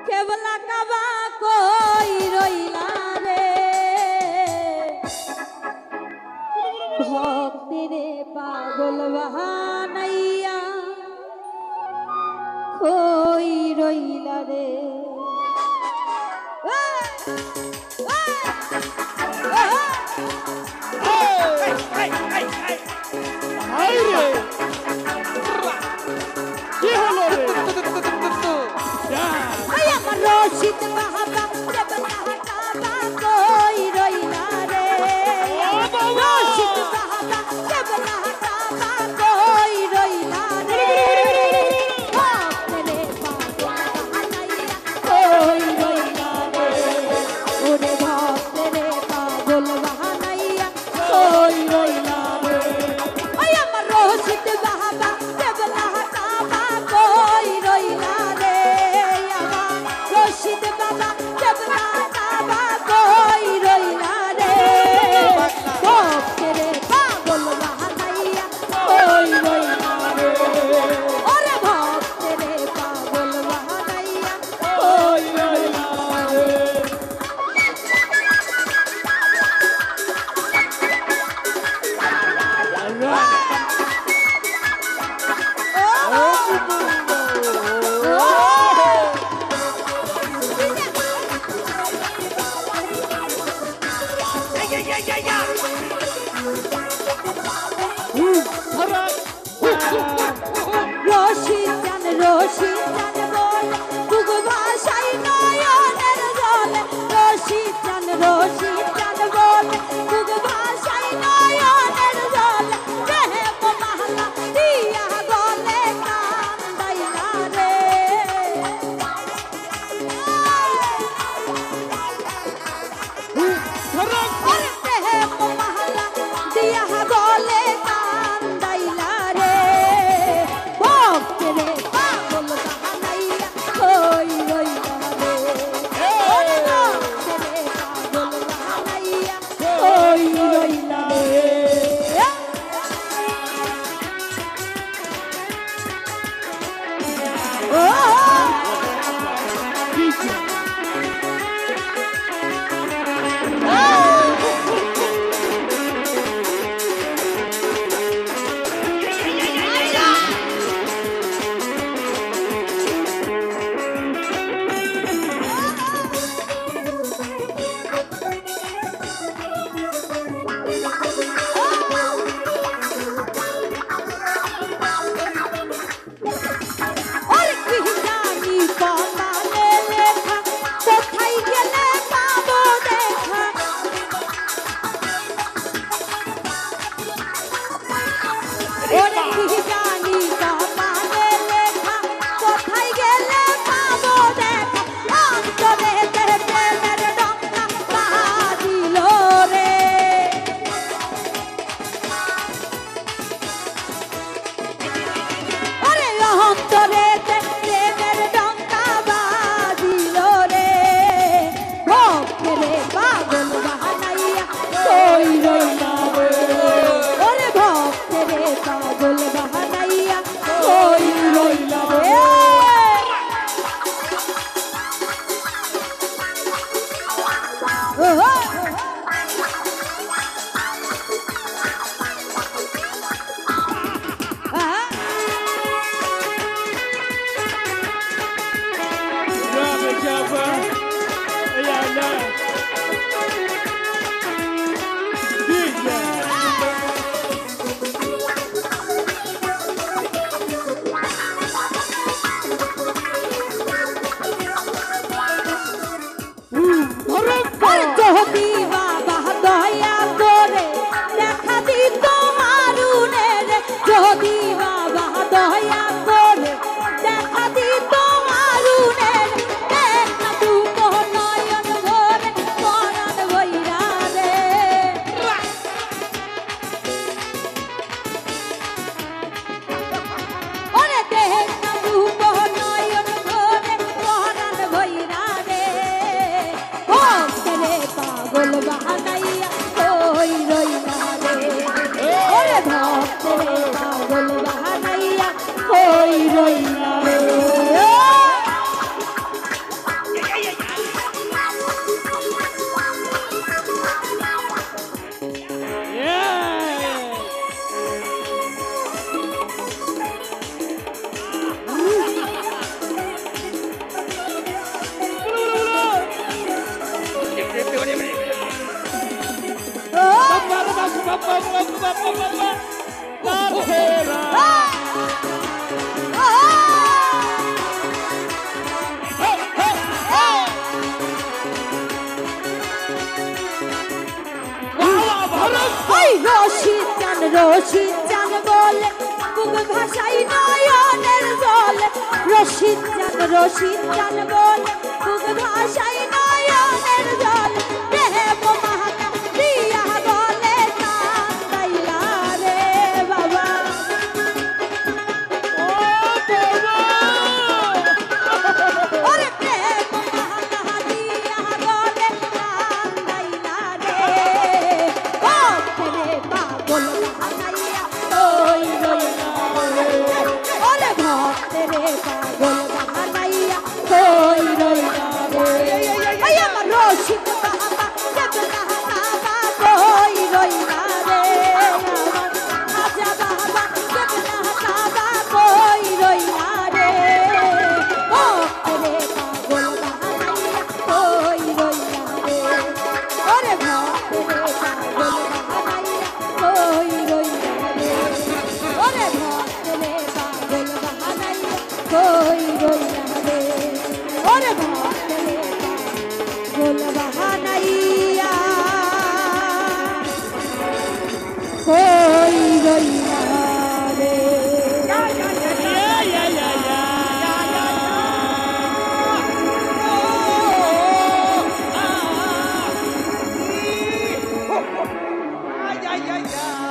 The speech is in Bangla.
কেবলা কাবা কই রইলা রে ভক্তেরে পাগল বাহানাইয়া কই রইলা রে কি হলো রে আমার রশিদ বাহাবা কেবলা কাবা কই রইলা রে রশিদ বাহাবা কেবলা কাবা কই রইলা রে ভক্তেরে পাগল বাহানাইয়া কই রইলা রে ওরে ভক্তেরে পাগল বাহানাইয়া কই রইলা রে ওই আমার রশিদ বাহাবা কেবলা কাবা কই রইলা রে আমার রশিদ বাবা কেবলা কাবা কই রইলা রে ভক্তেরে পাগল বাহানাইয়া কই রইলা রে ওরে ভক্তেরে পাগল বাহানাইয়া কই রইলা রে রশিদ জান বলে বুক ভাষাই নয়নের জলে রশিদ জান বলে বুক ভাষাই নয়নের জলে প্রেম মাহাকা দিয়া বলে কান্দাইলা রে বাবা ওরে প্রেম মাহাকা দিয়া বলে কান্দাইলা রে ও প্রেমে পাগল বানাইয়া ওই রইলা ওরে ভক্তে রে পাগল বানাইয়া ওই রইলা রে এই আমার রশিদ বাবা দেবনা বাবা ওই রইলা রে আমার খাজা বাবা দেবনা বাবা ওই রইলা রে ভক্তে রে পাগল বানাইয়া ওই রইলা রে ওরে ভক্তে রে পাগল বানাইয়া ওই রইলা রে ওরে ভক্তে রে পাগল বানাইয়া ওই রইলা রে ওরে ভক্তে রে পাগল বানাইয়া ওই রইলা রে Ay, ay, ay, ay.